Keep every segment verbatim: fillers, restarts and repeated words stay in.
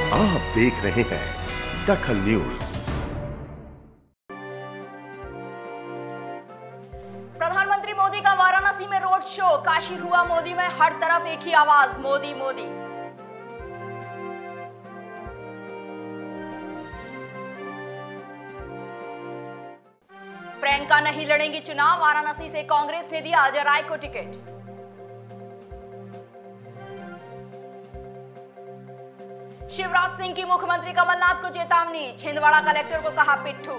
आप देख रहे हैं दखल न्यूज। प्रधानमंत्री मोदी का वाराणसी में रोड शो, काशी हुआ मोदी में, हर तरफ एक ही आवाज, मोदी मोदी। प्रियंका नहीं लड़ेंगी चुनाव, वाराणसी से कांग्रेस ने दिया अजय राय को टिकट। शिवराज सिंह की मुख्यमंत्री कमलनाथ को चेतावनी, छिंदवाड़ा कलेक्टर को कहा पिट्ठू।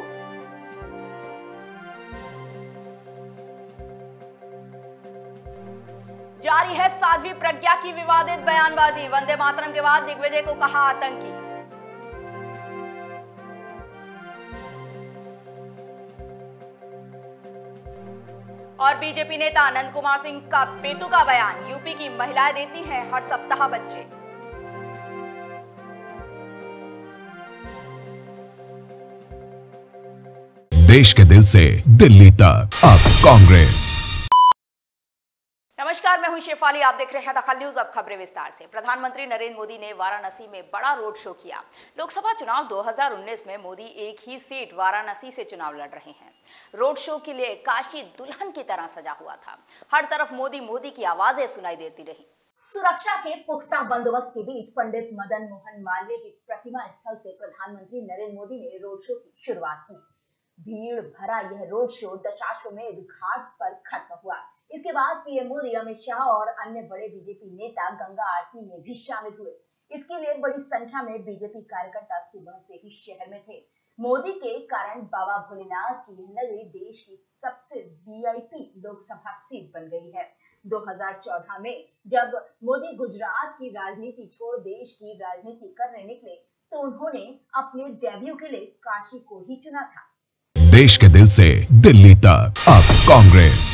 जारी है साध्वी प्रज्ञा की विवादित बयानबाजी, वंदे मातरम के बाद दिग्विजय को कहा आतंकी। और बीजेपी नेता नंद कुमार सिंह का बेतुका बयान, यूपी की महिलाएं देती हैं हर सप्ताह बच्चे। देश के दिल से दिल्ली तक अब कांग्रेस। नमस्कार, मैं हूं शेफाली, आप देख रहे हैं दखल न्यूज। अब खबरें विस्तार से। प्रधानमंत्री नरेंद्र मोदी ने वाराणसी में बड़ा रोड शो किया। लोकसभा चुनाव दो हज़ार उन्नीस में मोदी एक ही सीट वाराणसी से चुनाव लड़ रहे हैं। रोड शो के लिए काशी दुल्हन की तरह सजा हुआ था। हर तरफ मोदी मोदी की आवाजें सुनाई देती रही। सुरक्षा के पुख्ता बंदोबस्त के बीच पंडित मदन मोहन मालवीय की प्रतिमा स्थल से प्रधानमंत्री नरेंद्र मोदी ने रोड शो की शुरुआत की। भीड़ भरा यह रोड शो दशाश्वमेध घाट पर खत्म हुआ। इसके बाद पीएम मोदी, अमित शाह और अन्य बड़े बीजेपी नेता गंगा आरती में भी शामिल हुए। इसके लिए बड़ी संख्या में बीजेपी कार्यकर्ता सुबह से ही शहर में थे। मोदी के कारण बाबा भोलेनाथ की नगरी देश की सबसे वीआईपी लोकसभा सीट बन गई है। दो हज़ार चौदह में जब मोदी गुजरात की राजनीति छोड़ देश की राजनीति करने निकले तो उन्होंने अपने डेब्यू के लिए काशी को ही चुना था। देश के दिल से दिल्ली तक अब कांग्रेस।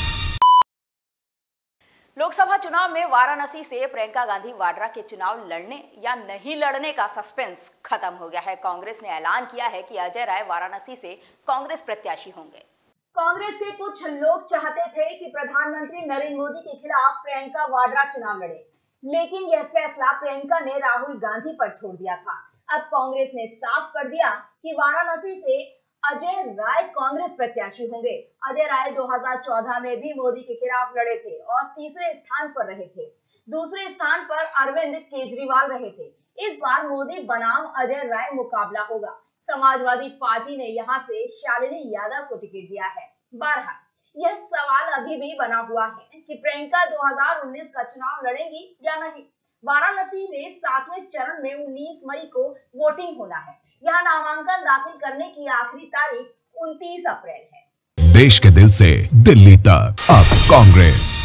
लोकसभा चुनाव में वाराणसी से प्रियंका गांधी वाड्रा के चुनाव लड़ने या नहीं लड़ने का सस्पेंस खत्म हो गया है। कांग्रेस ने ऐलान किया है कि अजय राय वाराणसी से कांग्रेस प्रत्याशी होंगे। कांग्रेस के कुछ लोग चाहते थे कि प्रधानमंत्री नरेंद्र मोदी के खिलाफ प्रियंका वाड्रा चुनाव लड़े, लेकिन यह फैसला प्रियंका ने राहुल गांधी पर छोड़ दिया था। अब कांग्रेस ने साफ कर दिया कि वाराणसी से अजय राय कांग्रेस प्रत्याशी होंगे। अजय राय दो हज़ार चौदह में भी मोदी के खिलाफ लड़े थे और तीसरे स्थान पर रहे थे। दूसरे स्थान पर अरविंद केजरीवाल रहे थे। इस बार मोदी बनाम अजय राय मुकाबला होगा। समाजवादी पार्टी ने यहां से शालिनी यादव को टिकट दिया है। बहरहाल यह सवाल अभी भी बना हुआ है कि प्रियंका दो हज़ार उन्नीस का चुनाव लड़ेंगी या नहीं। वाराणसी में सातवें चरण में उन्नीस मई को वोटिंग होना है। यहाँ नामांकन दाखिल करने की आखिरी तारीख उनतीस अप्रैल है। देश के दिल से दिल्ली तक अब कांग्रेस।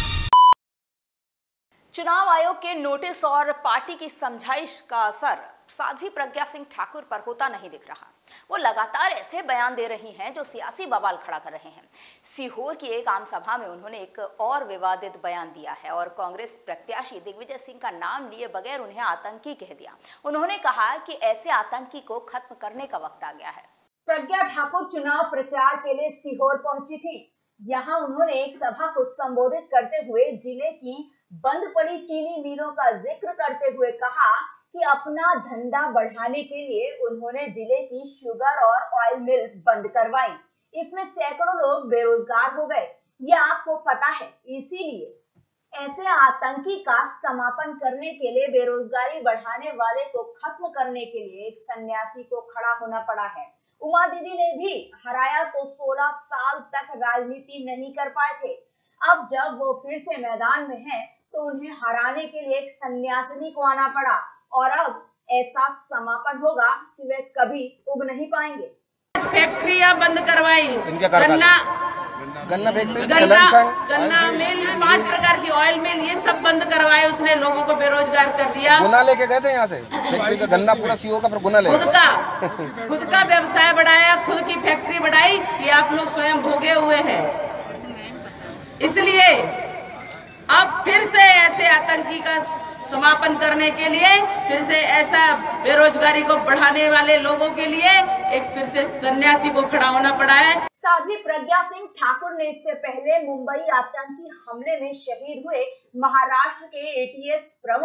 चुनाव आयोग के नोटिस और पार्टी की समझाइश का असर साध्वी प्रज्ञा सिंह ठाकुर पर होता नहीं दिख रहा। वो लगातार ऐसे बयान दे रही हैं जो सियासी बवाल खड़ा कर रहे हैं। सीहोर की एक आम सभा में उन्होंने एक और विवादित बयान दिया है और कांग्रेस प्रत्याशी दिग्विजय सिंह का नाम लिए बगैर उन्हें आतंकी कह दिया। उन्होंने कहा कि ऐसे आतंकी को खत्म करने का वक्त आ गया है। प्रज्ञा ठाकुर चुनाव प्रचार के लिए सीहोर पहुंची थी। यहाँ उन्होंने एक सभा को संबोधित करते हुए जिले की बंद पड़ी चीनी मिलों का जिक्र करते हुए कहा कि अपना धंधा बढ़ाने के लिए उन्होंने जिले की शुगर और ऑयल मिल बंद करवाई। इसमें सैकड़ों लोग बेरोजगार हो गए। ये आपको पता है। इसीलिए ऐसे आतंकी का समापन करने के लिए, बेरोजगारी बढ़ाने वाले को खत्म करने के लिए एक सन्यासी को खड़ा होना पड़ा है। उमा दीदी ने भी हराया तो सोलह साल तक राजनीति नहीं कर पाए थे। अब जब वो फिर से मैदान में हैं, तो उन्हें हराने के लिए एक सन्यासिनी को आना पड़ा और अब ऐसा समापन होगा कि वे कभी उग नहीं पाएंगे। फैक्ट्रियां बंद करवाई, गन्ना गन्ना फैक्ट्री, गन्ना गन्ना मिल, पांच प्रकार की ऑयल मिल, ये सब बंद करवाए। उसने लोगों को बेरोजगार कर दिया। गुना लेके गए थे यहाँ से फैक्ट्री का गन्ना पूरा सीओ का, फिर गुना ले खुद का खुद का व्यवसाय बढ़ाया, खुद की फैक्ट्री बढ़ाई। ये आप लोग स्वयं भोगे हुए हैं। इसलिए अब फिर से ऐसे आतंकी का समापन करने के लिए, फिर से ऐसा बेरोजगारी को बढ़ाने वाले लोगों के लिए एक फिर से सन्यासी को खड़ा होना पड़ा है। साध्वी प्रज्ञा सिंह ठाकुर ने इससे पहले मुंबई आतंकी हमले में शहीद हुए महाराष्ट्र के एटीएस प्रमुख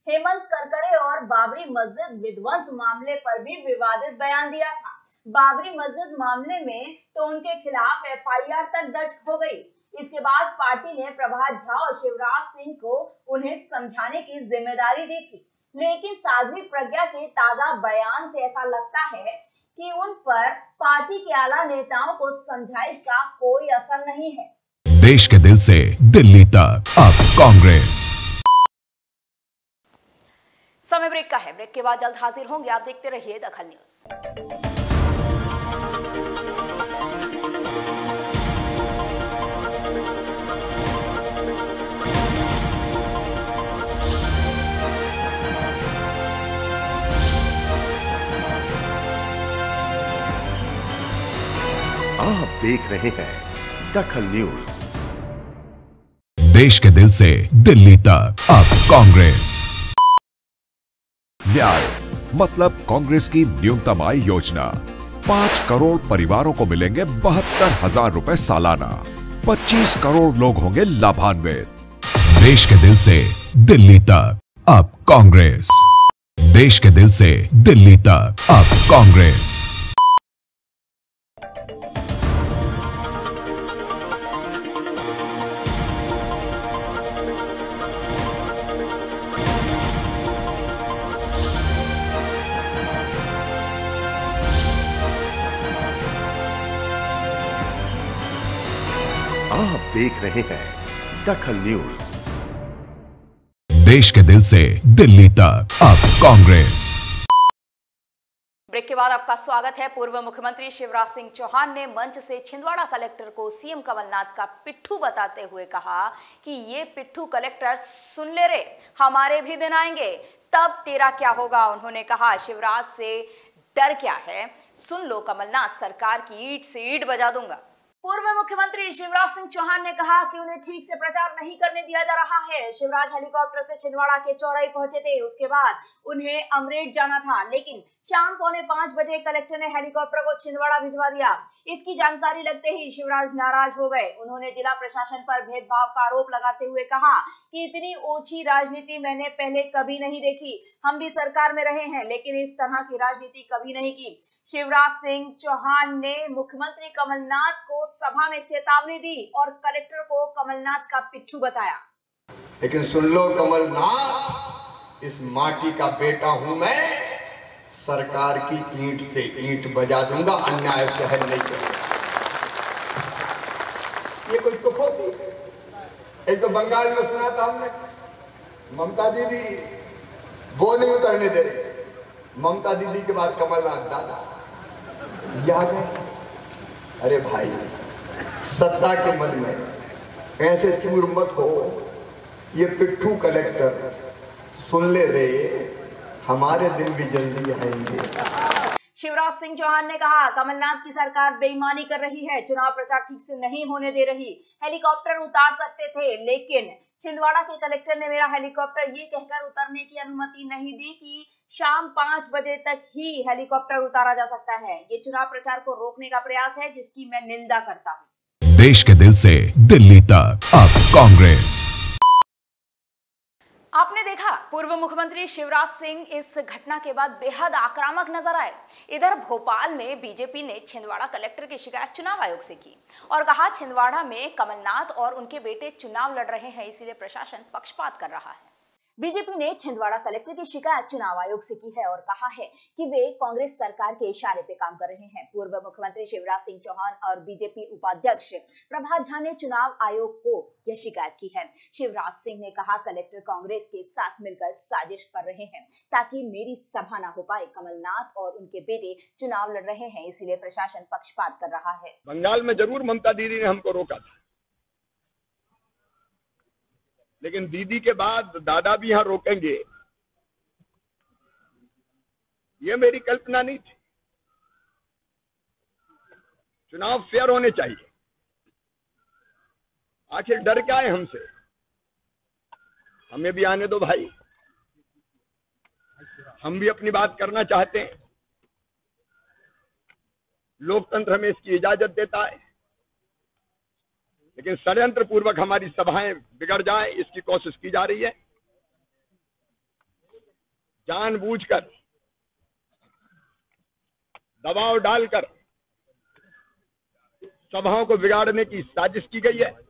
हेमंत करकरे और बाबरी मस्जिद विध्वंस मामले पर भी विवादित बयान दिया था। बाबरी मस्जिद मामले में तो उनके खिलाफ एफ आई आर तक दर्ज हो गई। इसके बाद पार्टी ने प्रभात झा और शिवराज सिंह को उन्हें समझाने की जिम्मेदारी दी थी, लेकिन साध्वी प्रज्ञा के ताजा बयान से ऐसा लगता है कि उन पर पार्टी के आला नेताओं को समझाइश का कोई असर नहीं है। देश के दिल से दिल्ली तक अब कांग्रेस। समय ब्रेक का है, ब्रेक के बाद जल्द हाजिर होंगे। आप देखते रहिए दखल न्यूज। आप देख रहे हैं दखल न्यूज। देश के दिल से दिल्ली तक अब कांग्रेस। न्याय मतलब कांग्रेस की न्यूनतम आय योजना। पाँच करोड़ परिवारों को मिलेंगे बहत्तर हजार रुपए सालाना। पच्चीस करोड़ लोग होंगे लाभान्वित। देश के दिल से दिल्ली तक अब कांग्रेस। देश के दिल से दिल्ली तक अब कांग्रेस। आप देख रहे हैं दखल न्यूज। देश के दिल से दिल्ली तक अब कांग्रेस। ब्रेक के बाद आपका स्वागत है। पूर्व मुख्यमंत्री शिवराज सिंह चौहान ने मंच से छिंदवाड़ा कलेक्टर को सीएम कमलनाथ का पिट्ठू बताते हुए कहा कि ये पिट्ठू कलेक्टर सुन ले रे, हमारे भी दिन आएंगे, तब तेरा क्या होगा। उन्होंने कहा शिवराज से डर क्या है, सुन लो कमलनाथ, सरकार की ईंट से ईंट बजा दूंगा। पूर्व मुख्यमंत्री शिवराज सिंह चौहान ने कहा कि उन्हें ठीक से प्रचार नहीं करने दिया जा रहा है। शिवराज हेलीकॉप्टर से छिंदवाड़ा के चौराही पहुंचे थे, उसके बाद उन्हें अमरेठ जाना था, लेकिन शाम पौने पांच बजे कलेक्टर ने हेलीकॉप्टर को छिंदवाड़ा भिजवा दिया। इसकी जानकारी लगते ही शिवराज नाराज हो गए। उन्होंने जिला प्रशासन पर भेदभाव का आरोप लगाते हुए कहा कि इतनी ओछी राजनीति मैंने पहले कभी नहीं देखी। हम भी सरकार में रहे हैं, लेकिन इस तरह की राजनीति कभी नहीं की। शिवराज सिंह चौहान ने मुख्यमंत्री कमलनाथ को सभा में चेतावनी दी और कलेक्टर को कमलनाथ का पिट्ठू बताया। लेकिन सुन लो कमलनाथ, इस माटी का बेटा हूं मैं, सरकार की ईंट से ईंट बजा दूंगा, अन्याय सहन नहीं करूंगा। ये कोई दुख होती है। एक तो बंगाल में सुना था हमने, ममता दीदी वो नहीं उतरने दे रही थी। ममता दीदी के बाद कमलनाथ दादा या गए। अरे भाई, सत्ता के मन में ऐसे चूर मत हो। ये पिट्ठू कलेक्टर सुन ले रे, हमारे दिन भी जल्दी आएंगे। शिवराज सिंह चौहान ने कहा कमलनाथ की सरकार बेईमानी कर रही है, चुनाव प्रचार ठीक से नहीं होने दे रही। हेलीकॉप्टर उतार सकते थे, लेकिन छिंदवाड़ा के कलेक्टर ने मेरा हेलीकॉप्टर ये कहकर उतरने की अनुमति नहीं दी कि शाम पांच बजे तक ही हेलीकॉप्टर उतारा जा सकता है। ये चुनाव प्रचार को रोकने का प्रयास है, जिसकी मैं निंदा करता हूँ। देश के दिल से दिल्ली तक अब कांग्रेस। आपने देखा पूर्व मुख्यमंत्री शिवराज सिंह इस घटना के बाद बेहद आक्रामक नजर आए। इधर भोपाल में बीजेपी ने छिंदवाड़ा कलेक्टर की शिकायत चुनाव आयोग से की और कहा छिंदवाड़ा में कमलनाथ और उनके बेटे चुनाव लड़ रहे हैं, इसीलिए प्रशासन पक्षपात कर रहा है। बीजेपी ने छिंदवाड़ा कलेक्टर की शिकायत चुनाव आयोग से की है और कहा है कि वे कांग्रेस सरकार के इशारे पे काम कर रहे हैं। पूर्व मुख्यमंत्री शिवराज सिंह चौहान और बीजेपी उपाध्यक्ष प्रभात झा ने चुनाव आयोग को यह शिकायत की है। शिवराज सिंह ने कहा कलेक्टर कांग्रेस के साथ मिलकर साजिश कर रहे हैं ताकि मेरी सभा ना हो पाए। कमलनाथ और उनके बेटे चुनाव लड़ रहे हैं, इसीलिए प्रशासन पक्षपात कर रहा है। बंगाल में जरूर ममता दीदी ने हमको रोका था, लेकिन दीदी के बाद दादा भी यहां रोकेंगे, ये मेरी कल्पना नहीं थी। चुनाव फेयर होने चाहिए। आखिर डर क्या है हमसे? हमें भी आने दो भाई, हम भी अपनी बात करना चाहते हैं। लोकतंत्र हमें इसकी इजाजत देता है, लेकिन षड्यंत्र पूर्वक हमारी सभाएं बिगड़ जाए, इसकी कोशिश की जा रही है। जानबूझकर दबाव डालकर सभाओं को बिगाड़ने की साजिश की गई है।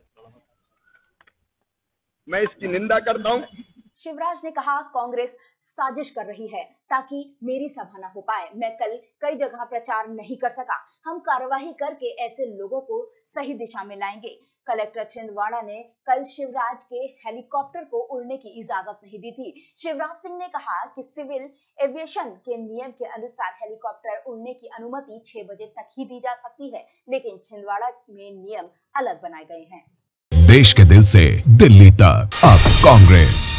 मैं इसकी निंदा करता हूं। शिवराज ने कहा, कांग्रेस साजिश कर रही है ताकि मेरी सभा न हो पाए। मैं कल कई जगह प्रचार नहीं कर सका। हम कार्यवाही करके ऐसे लोगों को सही दिशा में लाएंगे। कलेक्टर छिंदवाड़ा ने कल शिवराज के हेलीकॉप्टर को उड़ने की इजाजत नहीं दी थी। शिवराज सिंह ने कहा कि सिविल एविएशन के नियम के अनुसार हेलीकॉप्टर उड़ने की अनुमति छह बजे तक ही दी जा सकती है, लेकिन छिंदवाड़ा में नियम अलग बनाए गए हैं। देश के दिल से दिल्ली तक अब कांग्रेस।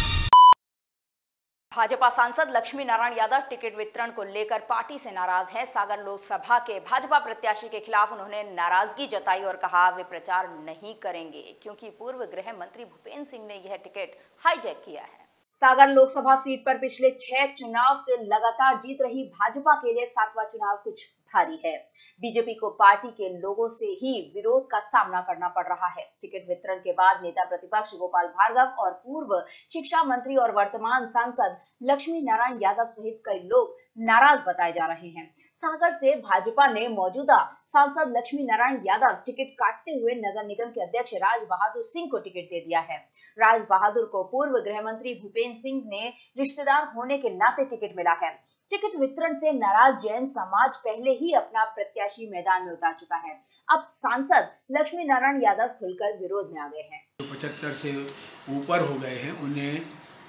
भाजपा सांसद लक्ष्मी नारायण यादव टिकट वितरण को लेकर पार्टी से नाराज हैं। सागर लोकसभा के भाजपा प्रत्याशी के खिलाफ उन्होंने नाराजगी जताई और कहा वे प्रचार नहीं करेंगे क्योंकि पूर्व गृह मंत्री भूपेंद्र सिंह ने यह टिकट हाईजैक किया है। सागर लोकसभा सीट पर पिछले छह चुनाव से लगातार जीत रही भाजपा के लिए सातवां चुनाव कुछ भारी है। बीजेपी को पार्टी के लोगों से ही विरोध का सामना करना पड़ रहा है। टिकट वितरण के बाद नेता प्रतिपक्ष गोपाल भार्गव और पूर्व शिक्षा मंत्री और वर्तमान सांसद लक्ष्मी नारायण यादव सहित कई लोग नाराज बताए जा रहे हैं। सागर से भाजपा ने मौजूदा सांसद लक्ष्मी नारायण यादव टिकट काटते हुए नगर निगम के अध्यक्ष राज बहादुर सिंह को टिकट दे दिया है। राज बहादुर को पूर्व गृह मंत्री भूपेंद्र सिंह ने रिश्तेदार होने के नाते टिकट मिला है। टिकट वितरण से नाराज जैन समाज पहले ही अपना प्रत्याशी मैदान में उतार चुका है। अब सांसद लक्ष्मी नारायण यादव खुलकर विरोध में आ गए हैं। पचहत्तर से ऊपर हो गए हैं, उन्हें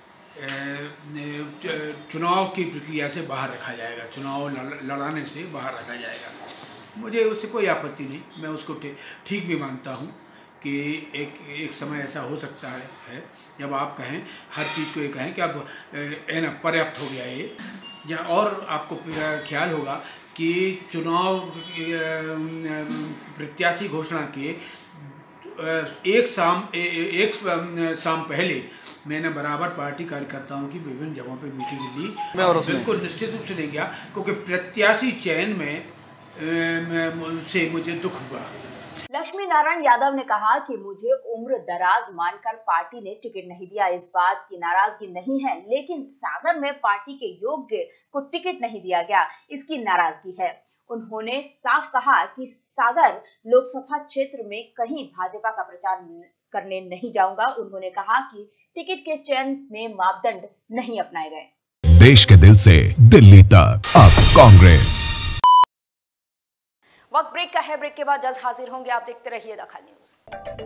चुनाव की प्रक्रिया से बाहर रखा जाएगा, चुनाव लड़ाने से बाहर रखा जाएगा। मुझे उससे कोई आपत्ति नहीं, मैं उसको ठीक भी मानता हूँ कि एक एक समय ऐसा हो सकता है, है जब आप कहें हर चीज़ को ये कहें कि अब ना पर्याप्त हो गया ये, या और आपको ख्याल होगा कि चुनाव प्रत्याशी घोषणा के एक शाम एक शाम पहले मैंने बराबर पार्टी कार्यकर्ताओं की विभिन्न जगहों पे मीटिंग ली। मैं और बिल्कुल निश्चित रूप से नहीं गया क्योंकि प्रत्याशी चयन में से मुझे दुख हुआ। लक्ष्मी नारायण यादव ने कहा कि मुझे उम्र दराज मानकर पार्टी ने टिकट नहीं दिया। इस बात की नाराजगी नहीं है, लेकिन सागर में पार्टी के योग्य को टिकट नहीं दिया गया, इसकी नाराजगी है। उन्होंने साफ कहा कि सागर लोकसभा क्षेत्र में कहीं भाजपा का प्रचार करने नहीं जाऊंगा। उन्होंने कहा कि टिकट के चयन में मापदंड नहीं अपनाए गए। देश के दिल से दिल्ली तक अब कांग्रेस। वक्त ब्रेक का है, ब्रेक के बाद जल्द हाजिर होंगे। आप देखते रहिए दखल न्यूज।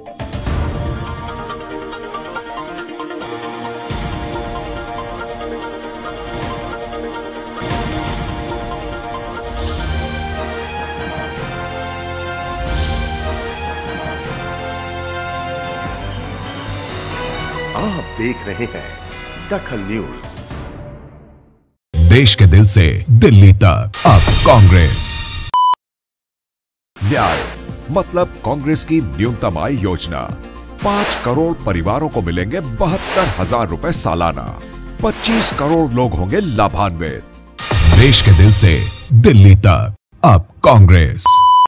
आप देख रहे हैं दखल न्यूज। देश के दिल से दिल्ली तक अब कांग्रेस। न्याय मतलब कांग्रेस की न्यूनतम आय योजना। पाँच करोड़ परिवारों को मिलेंगे बहत्तर हजार रुपए सालाना। पच्चीस करोड़ लोग होंगे लाभान्वित। देश के दिल से दिल्ली तक अब कांग्रेस।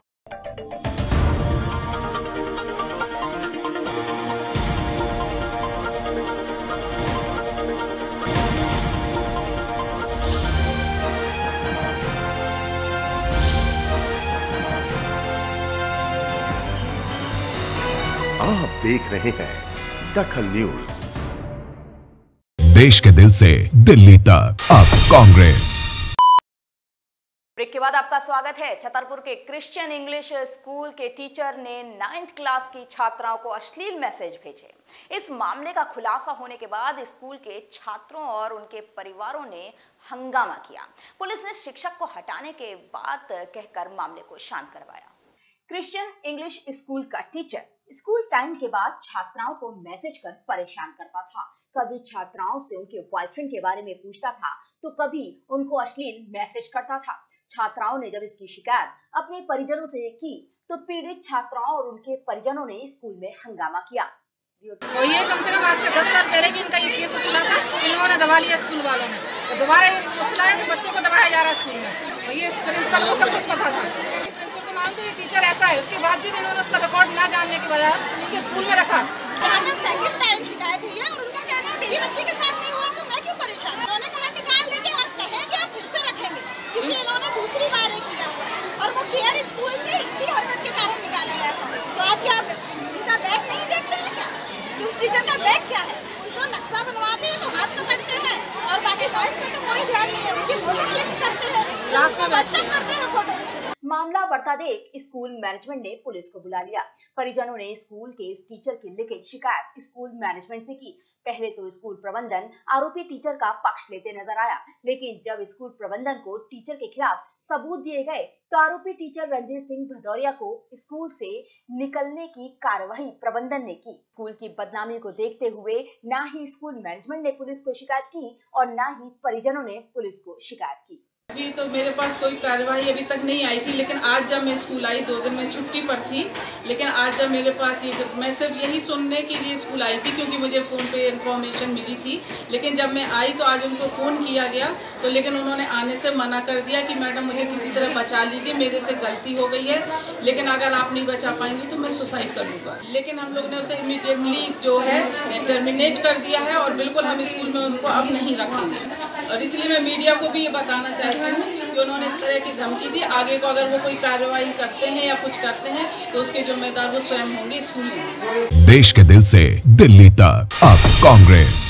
आप देख रहे हैं दखल न्यूज। देश के दिल से दिल्ली तक अब कांग्रेस। ब्रेक के बाद आपका स्वागत है। छतरपुर के क्रिश्चियन इंग्लिश स्कूल के टीचर ने नाइन्थ क्लास की छात्राओं को अश्लील मैसेज भेजे। इस मामले का खुलासा होने के बाद स्कूल के छात्रों और उनके परिवारों ने हंगामा किया। पुलिस ने शिक्षक को हटाने के बात कहकर मामले को शांत करवाया। क्रिश्चियन इंग्लिश स्कूल का टीचर स्कूल टाइम के बाद छात्राओं को मैसेज कर परेशान करता था। कभी छात्राओं से उनके बॉयफ्रेंड के बारे में पूछता था तो कभी उनको अश्लील मैसेज करता था। छात्राओं ने जब इसकी शिकायत अपने परिजनों से की तो पीड़ित छात्राओं और उनके परिजनों ने स्कूल में हंगामा किया। तो ये कम से कम आज से दस साल पहले भी इनका ये केस उछला था, इन लोगों ने दबा लिया स्कूल वालों ने, तो दोबारा ये उछलाया तो बच्चों को दबाया जा रहा है स्कूल में। तो ये प्रिंसिपल को सब कुछ पता था, प्रिंसिपल को मालूम था ये टीचर ऐसा है, उसके बावजूद इन्होंने उसका रिकॉर्ड ना जानने के बजाय उसके स्कूल में रखा। हमें सेकंड टाइम शिकायत हुई है और उनका कहना है मेरी बच्ची के साथ नहीं हुआ तो मैं क्यों परेशान। उन्होंने कहा निकाल देंगे व्हाट्सएप करते हैं फोटो। मामला बढ़ता देख स्कूल मैनेजमेंट ने पुलिस को बुला लिया। परिजनों ने स्कूल के इस टीचर की लिखित शिकायत स्कूल मैनेजमेंट से की। पहले तो स्कूल प्रबंधन आरोपी टीचर का पक्ष लेते नजर आया, लेकिन जब स्कूल प्रबंधन को टीचर के खिलाफ सबूत दिए गए तो आरोपी टीचर रंजीत सिंह भदौरिया को स्कूल से निकलने की कार्यवाही प्रबंधन ने की। स्कूल की बदनामी को देखते हुए न ही स्कूल मैनेजमेंट ने पुलिस को शिकायत की और न ही परिजनों ने पुलिस को शिकायत की। अभी तो मेरे पास कोई कार्रवाई अभी तक नहीं आई थी, लेकिन आज जब मैं स्कूल आई, दो दिन में छुट्टी पर थी, लेकिन आज जब मेरे पास ये मैं सिर्फ यही सुनने के लिए स्कूल आई थी क्योंकि मुझे फ़ोन पे इन्फॉर्मेशन मिली थी। लेकिन जब मैं आई तो आज उनको फ़ोन किया गया तो लेकिन उन्होंने आने से मना कर दिया कि मैडम मुझे किसी तरह बचा लीजिए, मेरे से गलती हो गई है, लेकिन अगर आप नहीं बचा पाएंगी तो मैं सुसाइड कर लूँगा। लेकिन हम लोग ने उसे इमीडिएटली जो है टर्मिनेट कर दिया है और बिल्कुल हम स्कूल में उनको अब नहीं रखेंगे। और इसलिए मैं मीडिया को भी ये बताना चाहती हूँ कि उन्होंने इस तरह की धमकी दी, आगे को अगर वो कोई कार्रवाई करते हैं या कुछ करते हैं तो उसके जिम्मेदार वो स्वयं होंगे, स्कूल नहीं। देश के दिल से दिल्ली तक अब कांग्रेस।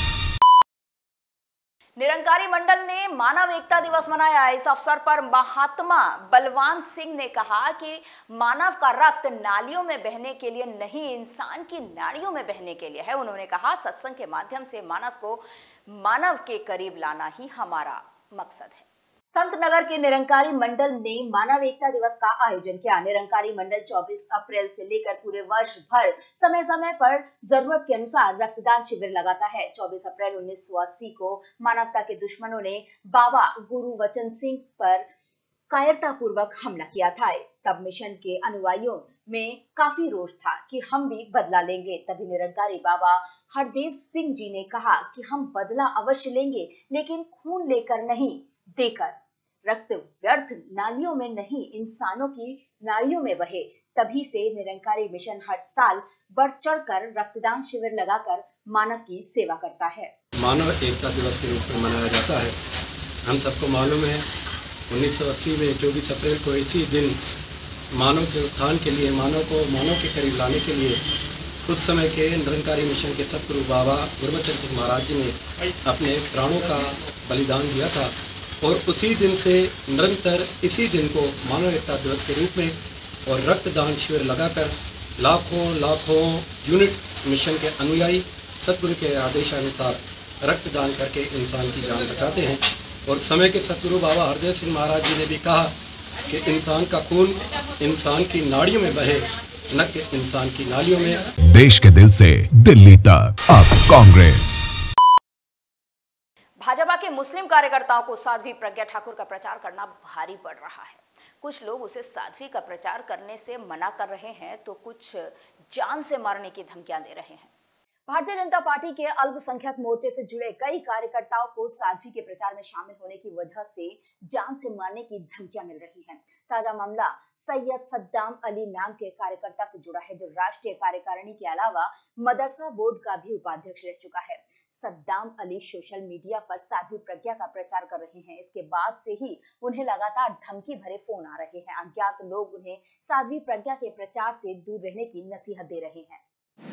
निरंकारी मंडल ने मानव एकता दिवस मनाया। इस अवसर पर महात्मा बलवान सिंह ने कहा कि मानव का रक्त नालियों में बहने के लिए नहीं, इंसान की नाड़ियों में बहने के लिए है। उन्होंने कहा सत्संग के माध्यम से मानव को मानव के करीब लाना ही हमारा मकसद है। संत नगर के निरंकारी मंडल ने मानव एकता दिवस का आयोजन किया। निरंकारी मंडल चौबीस अप्रैल से लेकर पूरे वर्ष भर समय समय पर जरूरत के अनुसार रक्तदान शिविर लगाता है। चौबीस अप्रैल उन्नीस सौ अस्सी को मानवता के दुश्मनों ने बाबा गुरु वचन सिंह पर कायरता पूर्वक हमला किया था। तब मिशन के अनुयायियों में काफी रोष था कि हम भी बदला लेंगे। तभी निरंकारी बाबा हरदेव सिंह जी ने कहा कि हम बदला अवश्य लेंगे, लेकिन खून लेकर नहीं, देकर। रक्त व्यर्थ नालियों में नहीं, इंसानों की नाड़ियों में बहे। तभी से निरंकारी मिशन हर साल बढ़ चढ़कर रक्तदान शिविर लगाकर मानव की सेवा करता है। मानव एकता दिवस के रूप में मनाया जाता है। हम सबको मालूम है उन्नीस सौ अस्सी में चौबीस अप्रैल को इसी दिन मानव के उत्थान के लिए, मानव को मानव के करीब लाने के लिए उस समय के निरंकारी मिशन के सतगुरु बाबा गुरबचन सिंह महाराज जी ने अपने प्राणों का बलिदान दिया था। और उसी दिन से निरंतर इसी दिन को मानव एकता दिवस के रूप में और रक्तदान शिविर लगाकर लाखों लाखों यूनिट मिशन के अनुयायी सतगुरु के आदेशानुसार रक्तदान करके इंसान की जान बचाते हैं। और समय के सतगुरु बाबा हरदेव सिंह महाराज जी ने भी कहा कि इंसान का खून इंसान की नाड़ियों में बहे, न कि इंसान की नालियों में। देश के दिल से दिल्ली तक अब कांग्रेस। भाजपा के मुस्लिम कार्यकर्ताओं को साध्वी प्रज्ञा ठाकुर का प्रचार करना भारी पड़ रहा है। कुछ लोग उसे साध्वी का प्रचार करने से मना कर रहे हैं तो कुछ जान से मारने की धमकियां दे रहे हैं। भारतीय जनता पार्टी के अल्पसंख्यक मोर्चे से जुड़े कई कार्यकर्ताओं को साध्वी के प्रचार में शामिल होने की वजह से जान से मारने की धमकियां मिल रही हैं। ताजा मामला सैयद सद्दाम अली नाम के कार्यकर्ता से जुड़ा है, जो राष्ट्रीय कार्यकारिणी के अलावा मदरसा बोर्ड का भी उपाध्यक्ष रह चुका है। सद्दाम अली सोशल मीडिया पर साध्वी प्रज्ञा का प्रचार कर रहे हैं। इसके बाद से ही उन्हें लगातार धमकी भरे फोन आ रहे हैं। अज्ञात लोग उन्हें साध्वी प्रज्ञा के प्रचार से दूर रहने की नसीहत दे रहे हैं।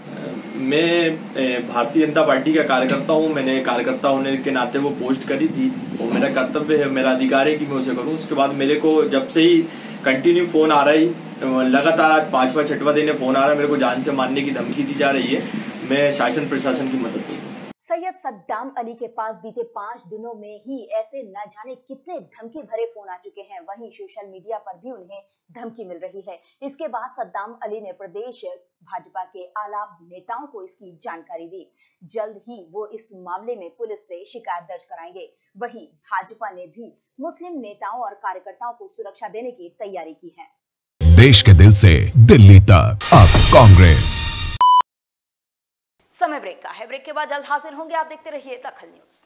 मैं भारतीय जनता पार्टी का कार्यकर्ता हूं। मैंने कार्यकर्ता होने के नाते वो पोस्ट करी थी और मेरा कर्तव्य है, मेरा अधिकार है कि मैं उसे करूं। उसके बाद मेरे को जब से ही कंटिन्यू फोन आ रहा है, लगातार आज पांचवा छठवा दिन फोन आ रहा है, मेरे को जान से मारने की धमकी दी जा रही है। मैं शासन प्रशासन की मदद करूंगा। सैयद सद्दाम अली के पास बीते पांच दिनों में ही ऐसे न जाने कितने धमकी भरे फोन आ चुके हैं। वहीं सोशल मीडिया पर भी उन्हें धमकी मिल रही है। इसके बाद सद्दाम अली ने प्रदेश भाजपा के आला नेताओं को इसकी जानकारी दी। जल्द ही वो इस मामले में पुलिस से शिकायत दर्ज कराएंगे। वहीं भाजपा ने भी मुस्लिम नेताओं और कार्यकर्ताओं को सुरक्षा देने की तैयारी की है। देश के दिल से दिल्ली तक अब कांग्रेस। समय ब्रेक का है। ब्रेक के बाद जल्द हाजिर होंगे। आप देखते रहिए दखल न्यूज।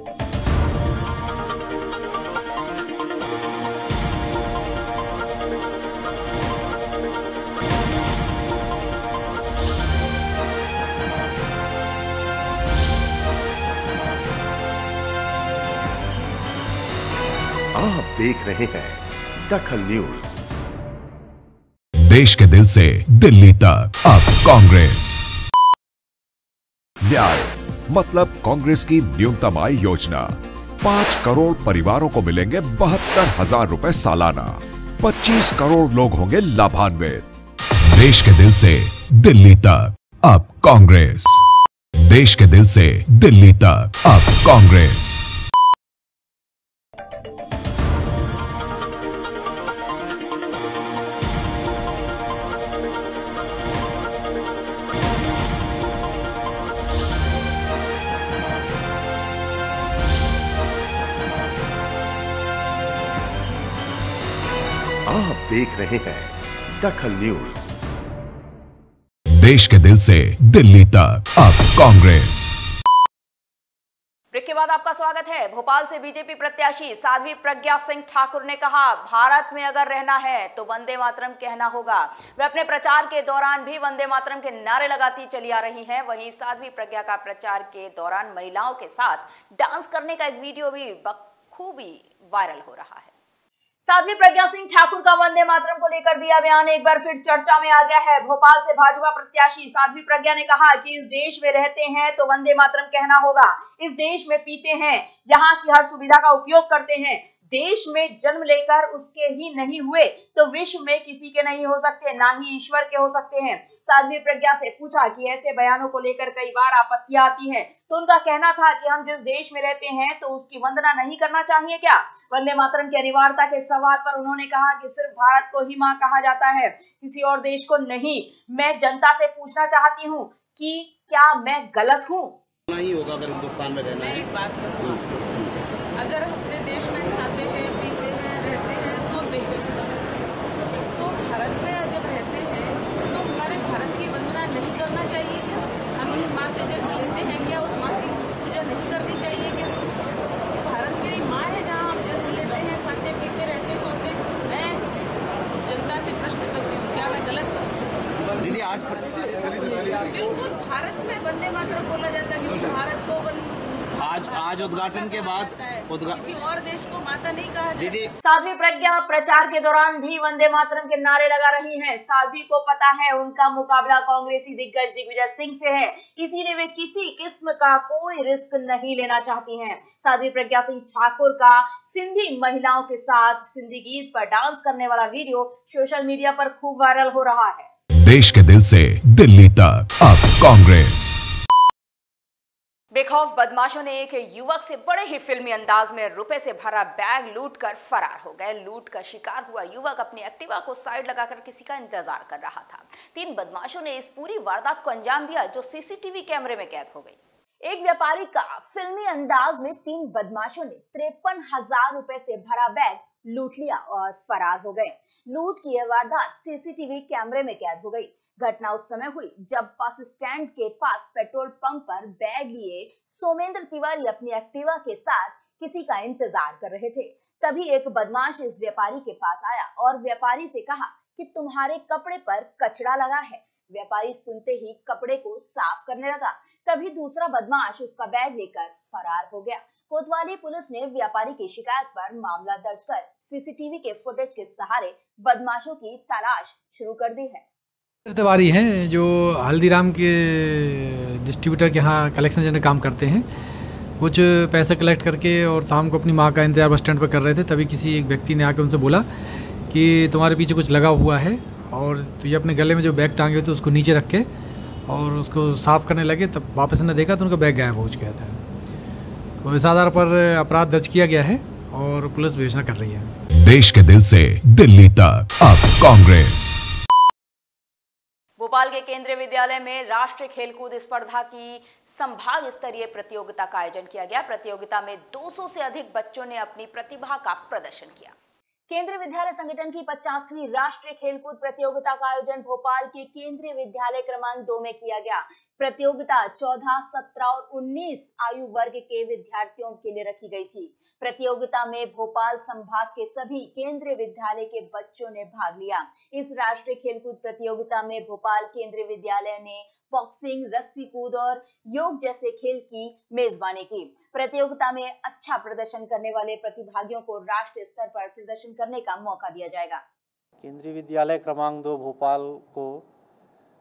आप देख रहे हैं दखल न्यूज। देश के दिल से दिल्ली तक अब कांग्रेस। न्याय मतलब कांग्रेस की न्यूनतम आय योजना। पाँच करोड़ परिवारों को मिलेंगे बहत्तर हजार रुपए सालाना। पच्चीस करोड़ लोग होंगे लाभान्वित। देश के दिल से दिल्ली तक अब कांग्रेस। देश के दिल से दिल्ली तक अब कांग्रेस। आप देख रहे हैं दखल न्यूज। देश के दिल से दिल्ली तक अब कांग्रेस। ब्रेक के बाद आपका स्वागत है। भोपाल से बीजेपी प्रत्याशी साध्वी प्रज्ञा सिंह ठाकुर ने कहा, भारत में अगर रहना है तो वंदे मातरम कहना होगा। वे अपने प्रचार के दौरान भी वंदे मातरम के नारे लगाती चली आ रही हैं। वहीं साध्वी प्रज्ञा का प्रचार के दौरान महिलाओं के साथ डांस करने का एक वीडियो भी बखूबी वायरल हो रहा है। साध्वी प्रज्ञा सिंह ठाकुर का वंदे मातरम को लेकर दिया बयान एक बार फिर चर्चा में आ गया है। भोपाल से भाजपा प्रत्याशी साध्वी प्रज्ञा ने कहा कि इस देश में रहते हैं तो वंदे मातरम कहना होगा। इस देश में पीते हैं, यहाँ की हर सुविधा का उपयोग करते हैं। देश में जन्म लेकर उसके ही नहीं हुए तो विश्व में किसी के नहीं हो सकते, ना ही ईश्वर के हो सकते हैं। साध्वी प्रज्ञा से पूछा कि ऐसे बयानों को लेकर कई बार आपत्तियां आती हैं, तो उनका कहना था कि हम जिस देश में रहते हैं तो उसकी वंदना नहीं करना चाहिए क्या। वंदे मातरम की अनिवार्यता के सवाल पर उन्होंने कहा कि सिर्फ भारत को ही मां कहा जाता है, किसी और देश को नहीं। मैं जनता से पूछना चाहती हूँ कि क्या मैं गलत हूँ? नहीं होगा अगर हिंदुस्तान में रहना है। बात करूँ, अगर अपने देश में खाते हैं, पीते हैं, रहते हैं, सोते हैं, तो भारत में जब रहते हैं तो हमारे भारत की वंदना नहीं करना चाहिए क्या? हम जिस माँ से जन्म लेते हैं क्या उस माँ की पूजा नहीं करनी चाहिए क्या? भारत मेरी माँ है, जहाँ हम जन्म लेते हैं, खाते पीते रहते सोते। मैं जनता से प्रश्न करती हूँ, क्या मैं गलत हूँ? दीदी आज बिल्कुल भारत में वंदे मातरम बोला जाता है क्योंकि भारत को आज आज उद्घाटन के बाद किसी और देश को माता नहीं कहा दीदी। साध्वी प्रज्ञा प्रचार के दौरान भी वंदे मातरम के नारे लगा रही हैं। साध्वी को पता है उनका मुकाबला कांग्रेसी दिग्गज दिग्विजय सिंह से है, इसीलिए वे किसी किस्म का कोई रिस्क नहीं लेना चाहती हैं। साध्वी प्रज्ञा सिंह ठाकुर का सिंधी महिलाओं के साथ सिंधी गीत पर डांस करने वाला वीडियो सोशल मीडिया पर खूब वायरल हो रहा है। देश के दिल से दिल्ली तक अब कांग्रेस। बेखौफ बदमाशों ने एक युवक से बड़े ही फिल्मी अंदाज में रुपए से भरा बैग लूटकर फरार हो गए। लूट का शिकार हुआ युवक अपनी एक्टिवा को साइड लगाकर किसी का इंतजार कर रहा था। तीन बदमाशों ने इस पूरी वारदात को अंजाम दिया जो सीसीटीवी कैमरे में कैद हो गई। एक व्यापारी का फिल्मी अंदाज में तीन बदमाशों ने तिरपन हजार रुपए से भरा बैग लूट लिया और फरार हो गए। लूट की यह वारदात सीसीटीवी कैमरे में कैद हो गई। घटना उस समय हुई जब बस स्टैंड के पास पेट्रोल पंप पर बैग लिए सोमेंद्र तिवारी अपनी एक्टिवा के साथ किसी का इंतजार कर रहे थे। तभी एक बदमाश इस व्यापारी के पास आया और व्यापारी से कहा कि तुम्हारे कपड़े पर कचरा लगा है। व्यापारी सुनते ही कपड़े को साफ करने लगा। तभी दूसरा बदमाश उसका बैग लेकर फरार हो गया। कोतवाली पुलिस ने व्यापारी की शिकायत पर मामला दर्ज कर सीसीटीवी के फुटेज के सहारे बदमाशों की तलाश शुरू कर दी है। तिवारी हैं जो हल्दीराम के डिस्ट्रीब्यूटर के यहाँ कलेक्शन एजेंट काम करते हैं। कुछ पैसे कलेक्ट करके और शाम को अपनी माँ का इंतजार बस स्टैंड पर कर रहे थे। तभी किसी एक व्यक्ति ने आकर उनसे बोला कि तुम्हारे पीछे कुछ लगा हुआ है और तो ये अपने गले में जो बैग टांगे हुए थे उसको नीचे रख के और उसको साफ़ करने लगे। तब वापस ने देखा तो उनका बैग गायब हो गया था। तो इस आधार पर अपराध दर्ज किया गया है और पुलिस विवेचना कर रही है। देश के दिल से दिल्ली तक अब कांग्रेस। भोपाल के केंद्रीय विद्यालय में राष्ट्रीय खेलकूद स्पर्धा की संभाग स्तरीय प्रतियोगिता का आयोजन किया गया। प्रतियोगिता में दो सौ से अधिक बच्चों ने अपनी प्रतिभा का प्रदर्शन किया। केंद्रीय विद्यालय संगठन की पचासवीं राष्ट्रीय खेलकूद प्रतियोगिता का आयोजन भोपाल के केंद्रीय विद्यालय क्रमांक दो में किया गया। प्रतियोगिता चौदह, सत्रह और उन्नीस आयु वर्ग के विद्यार्थियों के लिए रखी गई थी। प्रतियोगिता में भोपाल संभाग के सभी केंद्रीय विद्यालय के बच्चों ने भाग लिया। इस राष्ट्रीय खेलकूद प्रतियोगिता में भोपाल केंद्रीय विद्यालय ने बॉक्सिंग, रस्सी कूद और योग जैसे खेल की मेजबानी की। प्रतियोगिता में अच्छा प्रदर्शन करने वाले प्रतिभागियों को राष्ट्रीय स्तर पर प्रदर्शन करने का मौका दिया जाएगा। केंद्रीय विद्यालय क्रमांक दो भोपाल को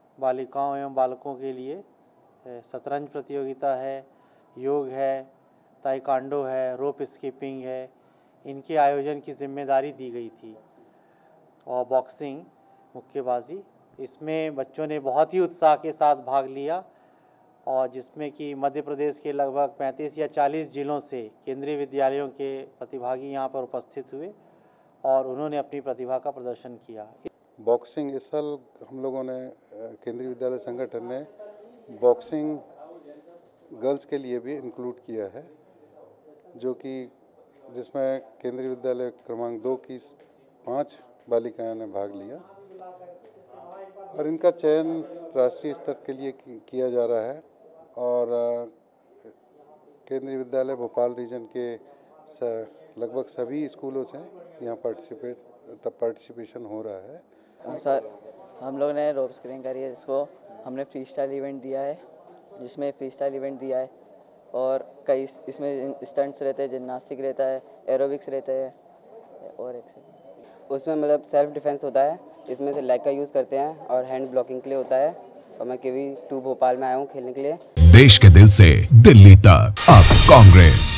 बालिकाओं एवं बालकों के लिए शतरंज प्रतियोगिता है, योग है, ताइक्वांडो है, रोप स्कीपिंग है, इनके आयोजन की जिम्मेदारी दी गई थी। और बॉक्सिंग, मुक्केबाजी, इसमें बच्चों ने बहुत ही उत्साह के साथ भाग लिया और जिसमें कि मध्य प्रदेश के लगभग पैंतीस या चालीस जिलों से केंद्रीय विद्यालयों के प्रतिभागी यहाँ पर उपस्थित हुए और उन्होंने अपनी प्रतिभा का प्रदर्शन किया। बॉक्सिंग इस साल हम लोगों ने केंद्रीय विद्यालय संगठन ने बॉक्सिंग गर्ल्स के लिए भी इंक्लूड किया है, जो कि जिसमें केंद्रीय विद्यालय क्रमांक दो की पाँच बालिकाओं ने भाग लिया और इनका चयन राष्ट्रीय स्तर के लिए किया जा रहा है। और केंद्रीय विद्यालय भोपाल रीजन के लगभग सभी स्कूलों से यहाँ पार्टिसिपेट पार्टिसिपेशन हो रहा है। सर, हम लोग ने रोप स्कीपिंग करी है, जिसको हमने फ्री स्टाइल इवेंट दिया है, जिसमें फ्री स्टाइल इवेंट दिया है और कई इसमें स्टंट्स रहते हैं, जिम्नास्टिक रहता है, एरोबिक्स रहते हैं और एक उसमें मतलब सेल्फ डिफेंस होता है। इसमें से लेग का यूज़ करते हैं और हैंड ब्लॉकिंग के लिए होता है। और मैं केवी टू भोपाल में आया हूँ खेलने के लिए। देश के दिल से दिल्ली तक अब कांग्रेस।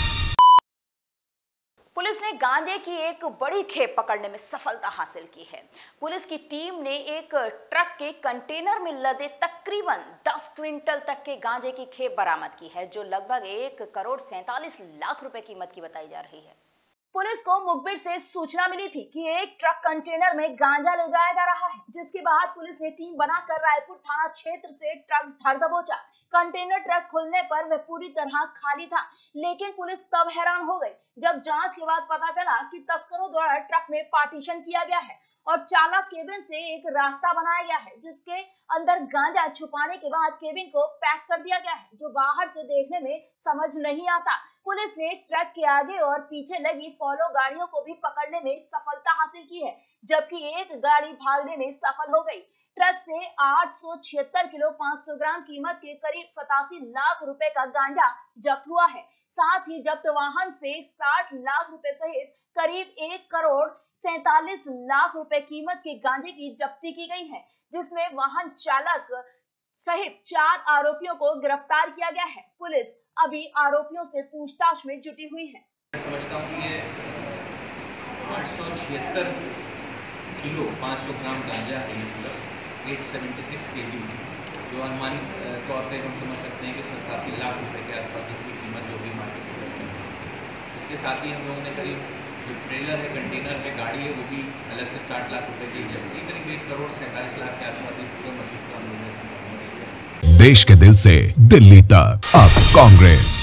पुलिस ने गांजे की एक बड़ी खेप पकड़ने में सफलता हासिल की है। पुलिस की टीम ने एक ट्रक के कंटेनर में लदे तकरीबन दस क्विंटल तक के गांजे की खेप बरामद की है, जो लगभग एक करोड़ सैंतालीस लाख रुपए कीमत की बताई जा रही है। पुलिस को मुखबिर से सूचना मिली थी कि एक ट्रक कंटेनर में गांजा ले जाया जा रहा है, जिसके बाद पुलिस ने टीम बनाकर रायपुर थाना क्षेत्र से ट्रक धर दबोचा। कंटेनर ट्रक खुलने पर वह पूरी तरह खाली था, लेकिन पुलिस तब हैरान हो गई जब जांच के बाद पता चला कि तस्करों द्वारा ट्रक में पार्टीशन किया गया है और चालक केबिन से एक रास्ता बनाया गया है, जिसके अंदर गांजा छुपाने के बाद केबिन को पैक कर दिया गया है, जो बाहर से देखने में समझ नहीं आता। पुलिस ने ट्रक के आगे और पीछे लगी फॉलो गाड़ियों को भी पकड़ने में सफलता हासिल की है, जबकि एक गाड़ी भागने में सफल हो गई। ट्रक से आठ सौ छिहत्तर किलो पाँच सौ ग्राम कीमत के करीब सतासी लाख रुपए का गांजा जब्त हुआ है। साथ ही जब्त वाहन से साठ लाख रुपए सहित करीब एक करोड़ सैतालीस लाख रुपए कीमत के गांजे की जब्ती की गई है, जिसमें वाहन चालक सहित चार आरोपियों को गिरफ्तार किया गया है। पुलिस अभी आरोपियों से पूछताछ में जुटी हुई है। मैं समझता हूँ कि ये आठ सौ छिहत्तर किलो पाँच सौ ग्राम गांजा है, मतलब आठ सौ छिहत्तर केजीज, जो अनुमानित तौर पे हम समझ सकते हैं कि सत्तासी लाख रुपए के आसपास इसकी कीमत जो भी मार्केट में है। इसके साथ ही हम लोगों ने करीब जो ट्रेलर है, कंटेनर है, गाड़ी है, वो भी अलग से साठ लाख रुपए की जब्ती, करीब एक करोड़ सैंतालीस लाख के आसपास एक पूरा मशहूर का हम लोगों ने। देश के दिल से दिल्ली तक अब कांग्रेस।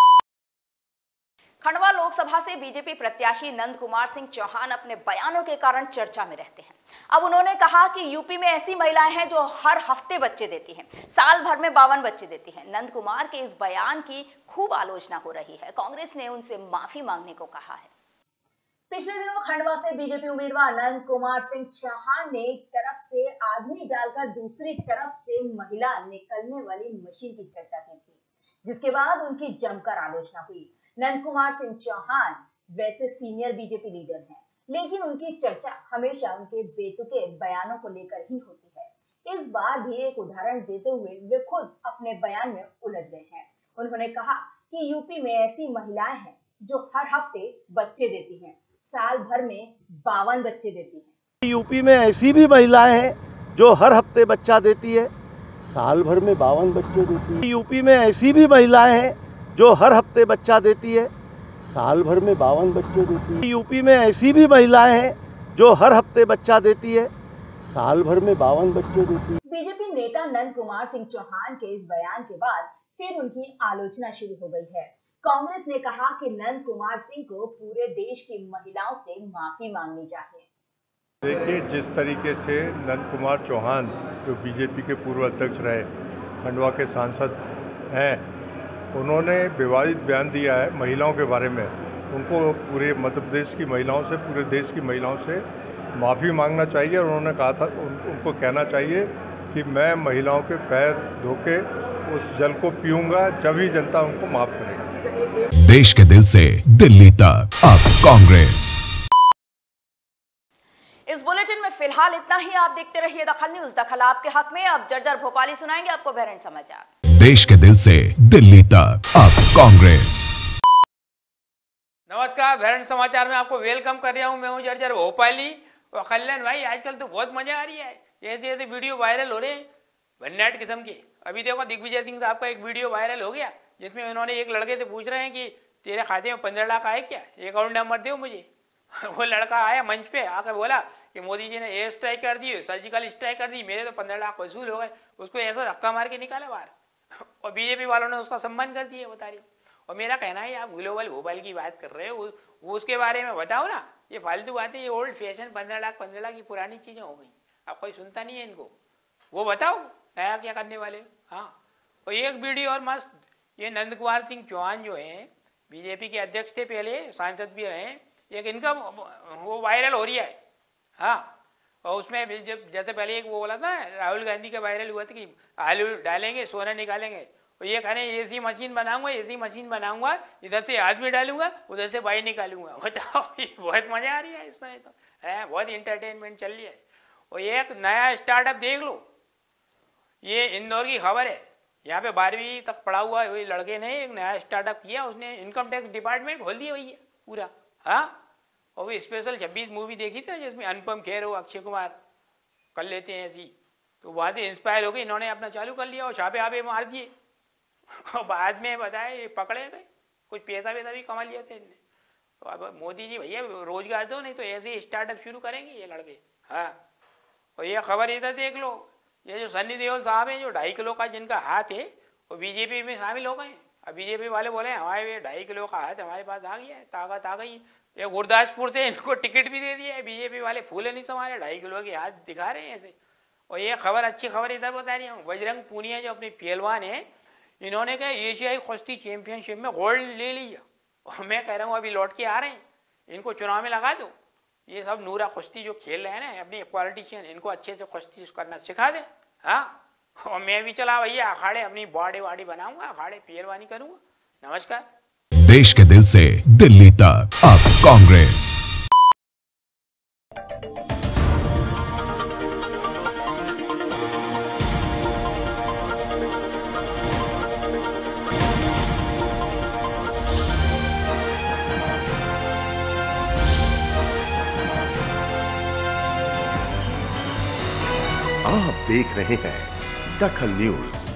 खंडवा लोकसभा से बीजेपी प्रत्याशी नंद कुमार सिंह चौहान अपने बयानों के कारण चर्चा में रहते हैं। अब उन्होंने कहा कि यूपी में ऐसी महिलाएं हैं जो हर हफ्ते बच्चे देती हैं, साल भर में बावन बच्चे देती हैं। नंद कुमार के इस बयान की खूब आलोचना हो रही है। कांग्रेस ने उनसे माफी मांगने को कहा है। पिछले दिनों खंडवा से बीजेपी उम्मीदवार नंद कुमार सिंह चौहान ने एक तरफ से आदमी डालकर दूसरी तरफ से महिला निकलने वाली मशीन की चर्चा की थी, जिसके बाद उनकी जमकर आलोचना हुई। नंद कुमार सिंह चौहान वैसे सीनियर बीजेपी लीडर हैं, लेकिन उनकी चर्चा हमेशा उनके बेतुके बयानों को लेकर ही होती है। इस बार भी एक उदाहरण देते हुए वे खुद अपने बयान में उलझ गए हैं। उन्होंने कहा कि यूपी में ऐसी महिलाएं हैं जो हर हफ्ते बच्चे देती हैं, साल भर में बावन बच्चे देती हैं। यूपी में ऐसी भी महिलाएं हैं जो हर हफ्ते बच्चा देती है, साल भर में बावन बच्चे देती है। यूपी में ऐसी भी महिलाएं हैं जो हर हफ्ते बच्चा देती है, साल भर में बावन बच्चे देती है। यूपी में ऐसी भी महिलाएं हैं जो हर हफ्ते बच्चा देती है, साल भर में बावन बच्चे देती है। बीजेपी नेता नंद कुमार सिंह चौहान के इस बयान के बाद फिर उनकी आलोचना शुरू हो गई है। कांग्रेस ने कहा कि नंद कुमार सिंह को पूरे देश की महिलाओं से माफी मांगनी चाहिए। देखिए, जिस तरीके से नंद कुमार चौहान जो बीजेपी के पूर्व अध्यक्ष रहे, खंडवा के सांसद हैं, उन्होंने विवादित बयान दिया है महिलाओं के बारे में। उनको पूरे मध्य प्रदेश की महिलाओं से, पूरे देश की महिलाओं से माफ़ी मांगना चाहिए। और उन्होंने कहा था, उन, उनको कहना चाहिए कि मैं महिलाओं के पैर धो के उस जल को पीऊँगा, जब ही जनता उनको माफ़ करेगी। देश के दिल से दिल्ली तक अब कांग्रेस। इस बुलेटिन में फिलहाल इतना ही। आप देखते रहिए दखल न्यूज। दखल आपके हक में। अब जर्जर भोपाली सुनाएंगे आपको बहरन समाचार। देश के दिल से दिल्ली तक अब कांग्रेस। नमस्कार, भरण समाचार में आपको वेलकम कर रहा हूँ। मैं हूँ जर्जर भोपाली और कल्याण भाई। आजकल तो बहुत मजा आ रही है, ऐसे ऐसे वीडियो वायरल हो रहे हैं भन्नाट किस्म के। अभी देखो दिग्विजय सिंह साहब का एक वीडियो वायरल हो गया जिसमें उन्होंने एक लड़के से पूछ रहे हैं कि तेरे खाते में पंद्रह लाख आए क्या, अकाउंट नंबर दो मुझे। वो लड़का आया मंच पे आकर बोला कि मोदी जी ने एयर स्ट्राइक कर दी, सर्जिकल स्ट्राइक कर दी, मेरे तो पंद्रह लाख वसूल हो गए। उसको ऐसा धक्का मार के निकाला बाहर और बीजेपी वालों ने उसका सम्मान कर दिया, बता रही। और मेरा कहना है आप ग्लोबल भोपाल की बात कर रहे हो, वो उसके बारे में बताओ ना। ये फालतू बातें, ये ओल्ड फैशन पंद्रह लाख पंद्रह लाख की पुरानी चीज़ें हो गई, अब कोई सुनता नहीं है इनको। वो बताओ नया क्या करने वाले। हाँ, और एक वीडियो और मस्त, ये नंद कुमार सिंह चौहान जो हैं बीजेपी के अध्यक्ष थे, पहले सांसद भी रहे, एक इनका वो वायरल हो रही है। हाँ, और उसमें जब जैसे पहले एक वो बोला था ना, राहुल गांधी का वायरल हुआ था कि आलू डालेंगे सोना निकालेंगे, और ये कह रहे हैं एसी मशीन बनाऊंगा, एसी मशीन बनाऊंगा, इधर से आदमी डालूंगा उधर से बाई निकालूंगा। बताओ, ये बहुत मजा आ रही है इस समय तो है, बहुत इंटरटेनमेंट चल रही है। और एक नया स्टार्टअप देख लो, ये इंदौर की खबर है, यहाँ पे बारहवीं तक पढ़ा हुआ वही लड़के ने एक नया स्टार्टअप किया, उसने इनकम टैक्स डिपार्टमेंट खोल दिया भैया पूरा। हाँ, और वो स्पेशल छब्बीस मूवी देखी थी ना जिसमें अनुपम खेर हो, अक्षय कुमार कर लेते हैं ऐसी, तो वहाँ से इंस्पायर हो गई, इन्होंने अपना चालू कर लिया और छापे आपे मार दिए। और बाद में बताए पकड़े गए, कुछ पैसा वैसा भी कमा लिया था इनने। तो अब मोदी जी भैया रोजगार दो, नहीं तो ऐसे ही स्टार्टअप शुरू करेंगे ये लड़के। हाँ, और ये खबर इधर देख लो, ये जो सन्नी देओल साहब हैं जो ढाई किलो का जिनका हाथ है वो बीजेपी में शामिल हो गए। अब बीजेपी वाले बोले हमारे ढाई किलो का हाथ हमारे पास आ गया है, ताकत आ गई। ये गुरदासपुर से इनको टिकट भी दे दिया है, बीजेपी वाले फूले नहीं संभाले, ढाई किलो के हाथ दिखा रहे हैं ऐसे। और ये खबर, अच्छी खबर इधर बता रही हूँ, बजरंग पूनिया जो अपने पहलवान है, इन्होंने क्या एशियाई कुश्ती चैंपियनशिप में गोल्ड ले लिया। और मैं कह रहा हूँ अभी लौट के आ रहे हैं, इनको चुनाव में लगा दो। ये सब नूरा कुश्ती जो खेल रहे हैं ना अपने पॉलिटिशियन, इनको अच्छे से कुश्ती करना सिखा दे। हाँ, और मैं भी चला भैया अखाड़े अपनी बॉडी वाड़ी बनाऊंगा, अखाड़े पहलवानी करूंगा। नमस्कार। देश के दिल से दिल्ली तक अब कांग्रेस। आप देख रहे हैं दखल न्यूज।